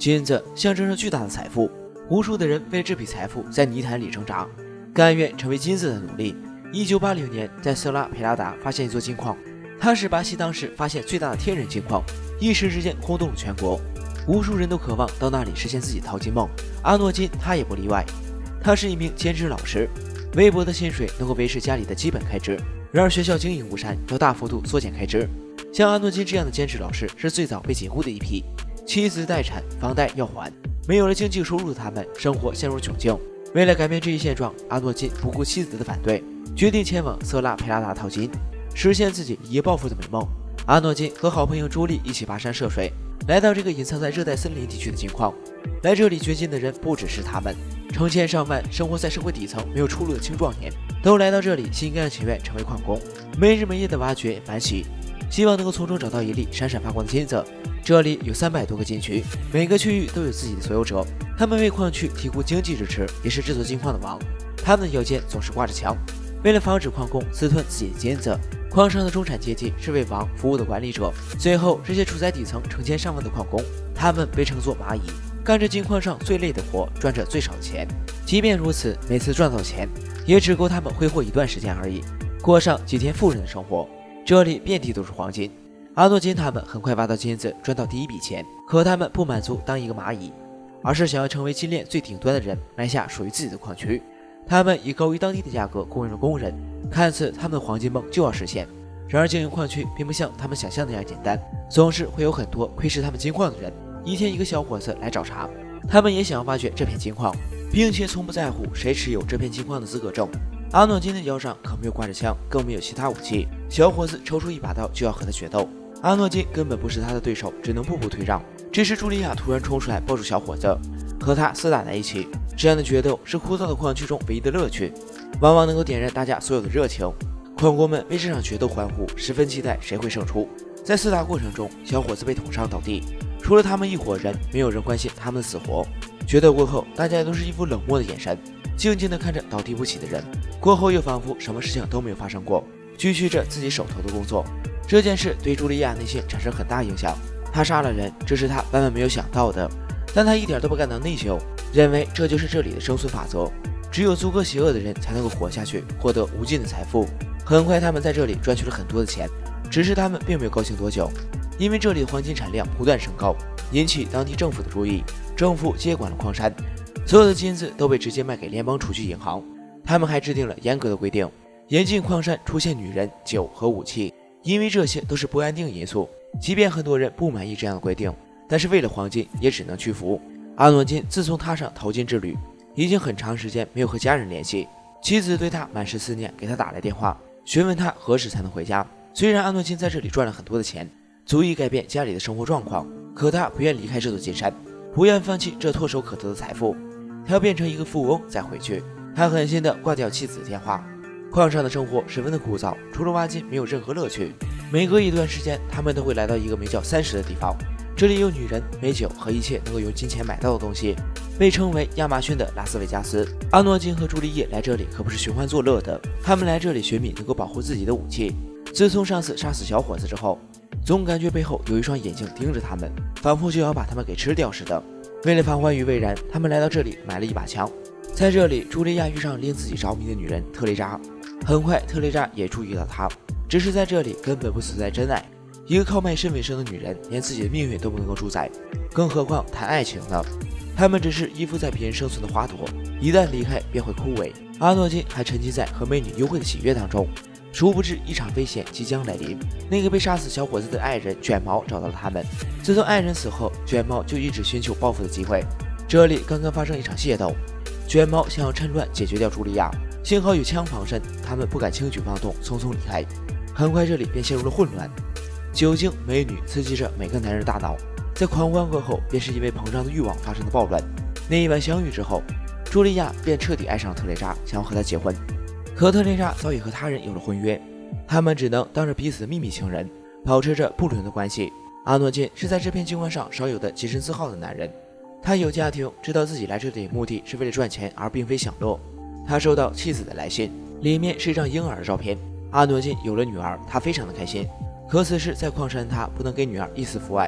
金子象征着巨大的财富，无数的人为这笔财富在泥潭里挣扎，甘愿成为金子的奴隶。1980年，在色拉佩拉达发现一座金矿，它是巴西当时发现最大的天然金矿，一时之间轰动了全国，无数人都渴望到那里实现自己的淘金梦。阿诺金他也不例外，他是一名兼职老师，微薄的薪水能够维持家里的基本开支。然而学校经营不善，要大幅度缩减开支。像阿诺金这样的兼职老师是最早被解雇的一批，妻子待产，房贷要还，没有了经济收入的他们生活陷入窘境。为了改变这一现状，阿诺金不顾妻子的反对，决定前往色拉佩拉达淘金，实现自己一夜暴富的美梦。阿诺金和好朋友朱莉一起跋山涉水，来到这个隐藏在热带森林地区的金矿。来这里掘金的人不只是他们，成千上万生活在社会底层没有出路的青壮年都来到这里，心甘情愿成为矿工，没日没夜的挖掘反洗，希望能够从中找到一粒闪闪发光的金子。这里有300多个金区，每个区域都有自己的所有者，他们为矿区提供经济支持，也是这座金矿的王。他们的腰间总是挂着枪，为了防止矿工私吞自己的金子，矿上的中产阶级是为王服务的管理者。最后，这些处在底层成千上万的矿工，他们被称作蚂蚁，干着金矿上最累的活，赚着最少的钱。即便如此，每次赚到钱也只够他们挥霍一段时间而已，过上几天富人的生活。这里遍地都是黄金。阿诺金他们很快挖到金子，赚到第一笔钱。可他们不满足当一个蚂蚁，而是想要成为金链最顶端的人，买下属于自己的矿区。他们以高于当地的价格供应了工人，看似他们的黄金梦就要实现。然而经营矿区并不像他们想象那样简单，总是会有很多窥视他们金矿的人。一天一个小伙子来找茬，他们也想要挖掘这片金矿，并且从不在乎谁持有这片金矿的资格证。阿诺金的腰上可没有挂着枪，更没有其他武器。小伙子抽出一把刀就要和他决斗，阿诺金根本不是他的对手，只能步步退让。这时茱莉亚突然冲出来抱住小伙子，和他厮打在一起。这样的决斗是枯燥的矿区中唯一的乐趣，往往能够点燃大家所有的热情。矿工们为这场决斗欢呼，十分期待谁会胜出。在厮打过程中，小伙子被捅伤倒地，除了他们一伙人，没有人关心他们的死活。决斗过后，大家都是一副冷漠的眼神，静静地看着倒地不起的人，过后又仿佛什么事情都没有发生过，继续着自己手头的工作。这件事对茱莉亚内心产生很大影响，她杀了人，这是她万万没有想到的，但她一点都不感到内疚，认为这就是这里的生存法则，只有足够邪恶的人才能够活下去，获得无尽的财富。很快他们在这里赚取了很多的钱，只是他们并没有高兴多久，因为这里的黄金产量不断升高，引起当地政府的注意。政府接管了矿山，所有的金子都被直接卖给联邦储蓄银行。他们还制定了严格的规定，严禁矿山出现女人、酒和武器，因为这些都是不安定因素。即便很多人不满意这样的规定，但是为了黄金也只能屈服。阿诺金自从踏上淘金之旅，已经很长时间没有和家人联系，妻子对他满是思念，给他打来电话，询问他何时才能回家。虽然阿诺金在这里赚了很多的钱，足以改变家里的生活状况，可他不愿离开这座金山，不愿放弃这唾手可得的财富，他要变成一个富翁再回去。他狠心地挂掉妻子的电话。矿上的生活十分的枯燥，除了挖金没有任何乐趣。每隔一段时间，他们都会来到一个名叫30的地方，这里有女人、美酒和一切能够用金钱买到的东西，被称为亚马逊的拉斯维加斯。阿诺金和朱丽叶来这里可不是寻欢作乐的，他们来这里寻觅能够保护自己的武器。自从上次杀死小伙子之后，总感觉背后有一双眼睛盯着他们，仿佛就要把他们给吃掉似的。为了防患于未然，他们来到这里买了一把枪。在这里，茱莉亚遇上令自己着迷的女人特蕾扎，很快特蕾扎也注意到她，只是在这里根本不存在真爱。一个靠卖身为生的女人，连自己的命运都不能够主宰，更何况谈爱情呢？他们只是依附在别人生存的花朵，一旦离开便会枯萎。阿诺金还沉浸在和美女幽会的喜悦当中，殊不知一场危险即将来临。那个被杀死小伙子的爱人卷毛找到了他们。自从爱人死后，卷毛就一直寻求报复的机会。这里刚刚发生一场械斗，卷毛想要趁乱解决掉茱莉亚，幸好有枪防身，他们不敢轻举妄动，匆匆离开。很快这里便陷入了混乱，酒精、美女刺激着每个男人的大脑，在狂欢过后，便是因为膨胀的欲望发生的暴乱。那一晚相遇之后，茱莉亚便彻底爱上了特蕾扎，想要和他结婚。可特蕾扎早已和他人有了婚约，他们只能当着彼此的秘密情人，保持着不伦的关系。阿诺金是在这片金矿上少有的洁身自好的男人，他有家庭，知道自己来这里的目的是为了赚钱，而并非享乐。他收到妻子的来信，里面是一张婴儿的照片。阿诺金有了女儿，他非常的开心。可此时在矿山，他不能给女儿一丝父爱。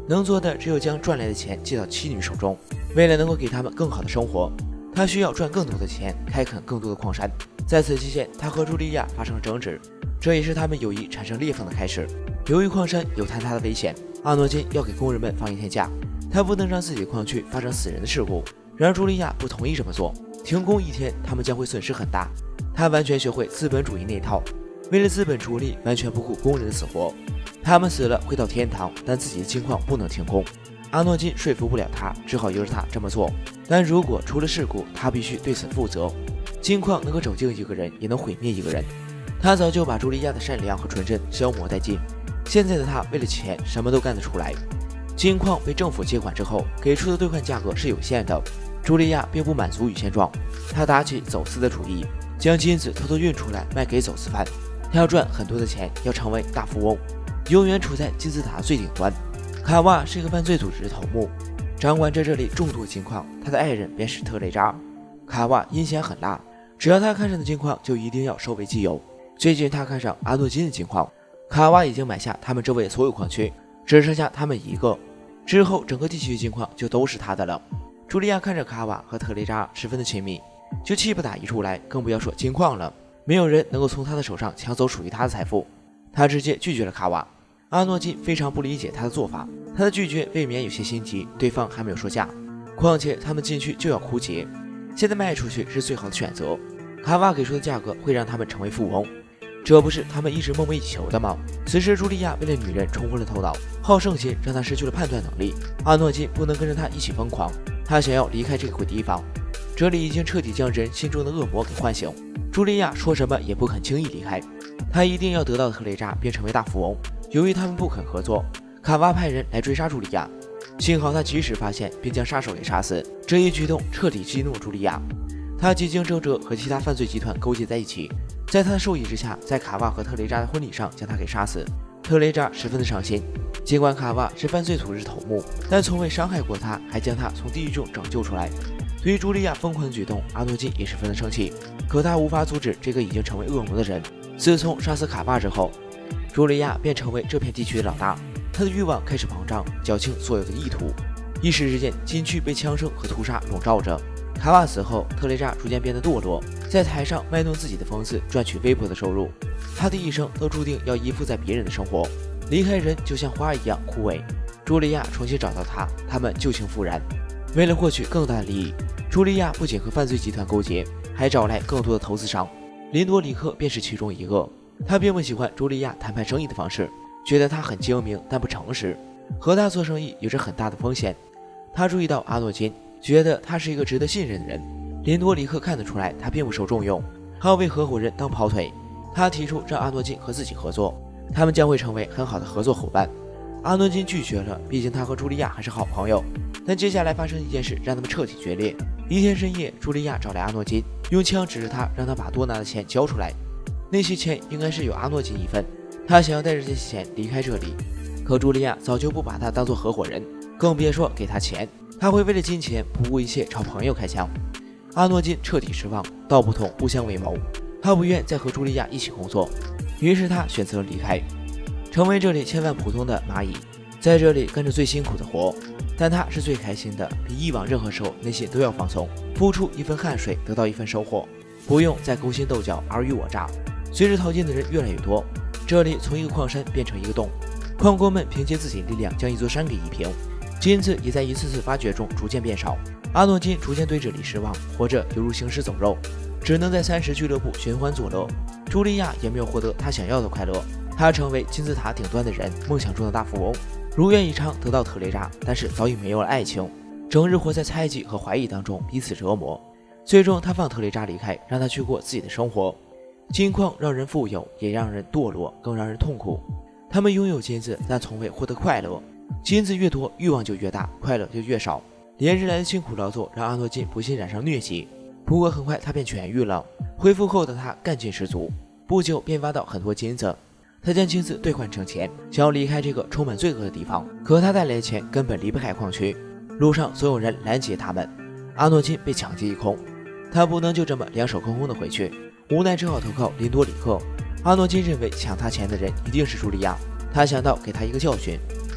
能做的只有将赚来的钱寄到妻女手中。为了能够给他们更好的生活，他需要赚更多的钱，开垦更多的矿山。在此期间，他和茱莉亚发生了争执，这也是他们友谊产生裂缝的开始。由于矿山有坍塌的危险，阿诺金要给工人们放一天假，他不能让自己的矿区发生死人的事故。然而茱莉亚不同意这么做，停工一天，他们将会损失很大。他完全学会资本主义那套，为了资本逐利，完全不顾工人的死活。他们死了会到天堂，但自己的金矿不能停工。阿诺金说服不了他，只好由着他这么做。但如果出了事故，他必须对此负责。金矿能够拯救一个人，也能毁灭一个人。他早就把茱莉亚的善良和纯真消磨殆尽，现在的他为了钱什么都干得出来。金矿被政府接管之后，给出的兑换价格是有限的。茱莉亚并不满足于现状，她打起走私的主意，将金子偷偷运出来卖给走私犯。他要赚很多的钱，要成为大富翁，永远处在金字塔最顶端。卡瓦是一个犯罪组织的头目，掌管着这里众多金矿，他的爱人便是特雷扎。卡瓦阴险狠辣，只要他看上的金矿就一定要收为己有。最近他看上阿诺金的金矿，卡瓦已经买下他们周围所有矿区，只剩下他们一个，之后整个地区的金矿就都是他的了。茱莉亚看着卡瓦和特雷扎十分的亲密，就气不打一处来，更不要说金矿了。没有人能够从他的手上抢走属于他的财富，他直接拒绝了卡瓦。阿诺金非常不理解他的做法，他的拒绝未免有些心急，对方还没有说价，况且他们进去就要枯竭，现在卖出去是最好的选择。卡瓦给出的价格会让他们成为富翁，这不是他们一直梦寐以求的吗？此时茱莉亚为了女人冲昏了头脑，好胜心让他失去了判断能力。阿诺金不能跟着他一起疯狂，他想要离开这个鬼地方，这里已经彻底将人心中的恶魔给唤醒。茱莉亚说什么也不肯轻易离开，他一定要得到特雷扎并成为大富翁。由于他们不肯合作，卡瓦派人来追杀茱莉亚，幸好他及时发现并将杀手给杀死，这一举动彻底激怒茱莉亚。他几经周折和其他犯罪集团勾结在一起，在他的授意之下，在卡瓦和特雷扎的婚礼上将他给杀死。特雷扎十分的伤心，尽管卡瓦是犯罪组织头目，但从未伤害过他，还将他从地狱中拯救出来。对于茱莉亚疯狂的举动，阿诺金也十分的生气，可他无法阻止这个已经成为恶魔的人。自从杀死卡瓦之后，茱莉亚便成为这片地区的老大，她的欲望开始膨胀，搅清所有的意图。一时之间，禁区被枪声和屠杀笼罩着。卡瓦死后，特雷扎逐渐变得堕落，在台上卖弄自己的疯子，赚取微薄的收入。他的一生都注定要依附在别人的生活，离开人就像花一样枯萎。茱莉亚重新找到他，他们旧情复燃。为了获取更大的利益，茱莉亚不仅和犯罪集团勾结，还找来更多的投资商。林多里克便是其中一个。他并不喜欢茱莉亚谈判生意的方式，觉得他很精明但不诚实，和他做生意有着很大的风险。他注意到阿诺金，觉得他是一个值得信任的人。林多里克看得出来他并不受重用，还要为合伙人当跑腿。他提出让阿诺金和自己合作，他们将会成为很好的合作伙伴。阿诺金拒绝了，毕竟他和茱莉亚还是好朋友。但接下来发生一件事让他们彻底决裂。一天深夜，茱莉亚找来阿诺金，用枪指着他，让他把多拿的钱交出来。那些钱应该是有阿诺金一份，他想要带着这些钱离开这里。可茱莉亚早就不把他当做合伙人，更别说给他钱。他会为了金钱不顾一切朝朋友开枪。阿诺金彻底失望，道不同不相为谋。他不愿再和茱莉亚一起工作，于是他选择了离开，成为这里千万普通的蚂蚁，在这里干着最辛苦的活。但他是最开心的，比以往任何时候内心都要放松，付出一份汗水得到一份收获，不用再勾心斗角尔虞我诈。随着淘金的人越来越多，这里从一个矿山变成一个洞，矿工们凭借自己的力量将一座山给夷平，金子也在一次次发掘中逐渐变少。阿诺金逐渐对这里失望，活着犹如行尸走肉，只能在30俱乐部寻欢作乐。茱莉亚也没有获得他想要的快乐，他成为金字塔顶端的人，梦想中的大富翁，如愿以偿得到特雷扎，但是早已没有了爱情，整日活在猜忌和怀疑当中，彼此折磨。最终他放特雷扎离开，让他去过自己的生活。金矿让人富有，也让人堕落，更让人痛苦。他们拥有金子，但从未获得快乐。金子越多，欲望就越大，快乐就越少。连日来的辛苦劳作让阿诺金不幸染上疟疾，不过很快他便痊愈了。恢复后的他干劲十足，不久便挖到很多金子。他将金子兑换成钱，想要离开这个充满罪恶的地方。可他带来的钱根本离不开矿区，路上所有人拦截他们，阿诺金被抢劫一空。他不能就这么两手空空的回去，无奈只好投靠林多里克。阿诺金认为抢他钱的人一定是茱莉亚，他想到给他一个教训。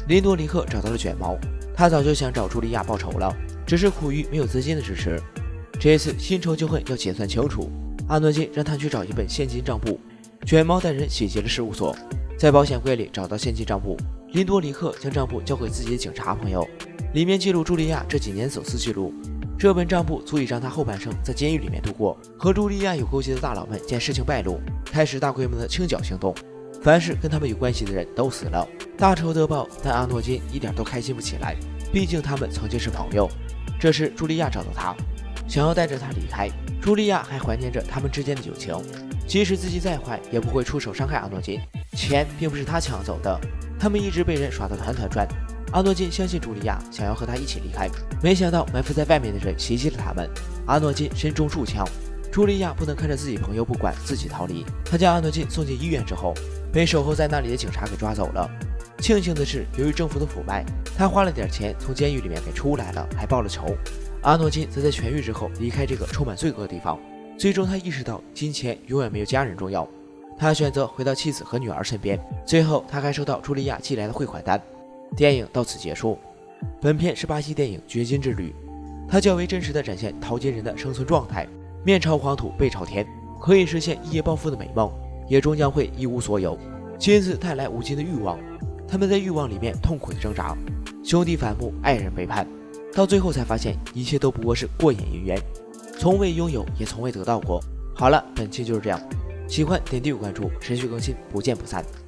林多里克找到了卷毛，他早就想找茱莉亚报仇了，只是苦于没有资金的支持。这一次新仇旧恨要结算清楚，阿诺金让他去找一本现金账簿。卷毛带人洗劫了事务所，在保险柜里找到现金账簿。林多里克将账簿交给自己的警察朋友，里面记录茱莉亚这几年走私记录。这本账簿足以让他后半生在监狱里面度过。和茱莉亚有勾结的大佬们见事情败露，开始大规模的清剿行动，凡是跟他们有关系的人都死了，大仇得报。但阿诺金一点都开心不起来，毕竟他们曾经是朋友。这时茱莉亚找到他，想要带着他离开。茱莉亚还怀念着他们之间的友情，即使自己再坏，也不会出手伤害阿诺金。钱并不是他抢走的，他们一直被人耍得团团转。阿诺金相信茱莉亚想要和他一起离开，没想到埋伏在外面的人袭击了他们。阿诺金身中数枪，茱莉亚不能看着自己朋友不管，自己逃离。他将阿诺金送进医院之后，被守候在那里的警察给抓走了。庆幸的是，由于政府的腐败，他花了点钱从监狱里面给出来了，还报了仇。阿诺金则在痊愈之后离开这个充满罪恶的地方。最终他意识到金钱永远没有家人重要，他选择回到妻子和女儿身边。最后他还收到茱莉亚寄来的汇款单。电影到此结束。本片是巴西电影《掘金之旅》，它较为真实地展现淘金人的生存状态，面朝黄土背朝天，可以实现一夜暴富的美梦，也终将会一无所有。金子带来无尽的欲望，他们在欲望里面痛苦的挣扎，兄弟反目，爱人背叛，到最后才发现一切都不过是过眼云烟，从未拥有也从未得到过。好了，本期就是这样，喜欢点订阅关注，持续更新，不见不散。